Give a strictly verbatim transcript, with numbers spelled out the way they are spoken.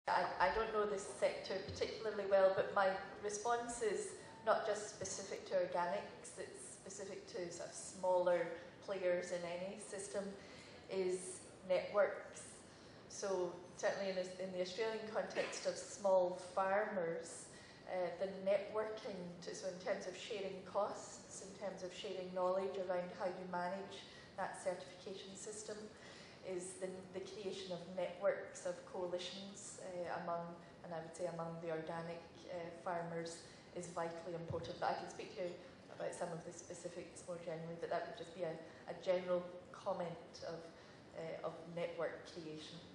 I, I don't know this sector particularly well, but my response is not just specific to organics, it's specific to sort of smaller players in any system, is networks. So certainly in, this, in the Australian context of small farmers, uh, the networking, to, so in terms of sharing costs, in terms of sharing knowledge around how you manage that certification system, is the, the creation of networks of coalitions uh, among, and I would say among the organic uh, farmers, is vitally important. But I can speak to you about some of the specifics more generally, but that would just be a, a general comment of, uh, of network creation.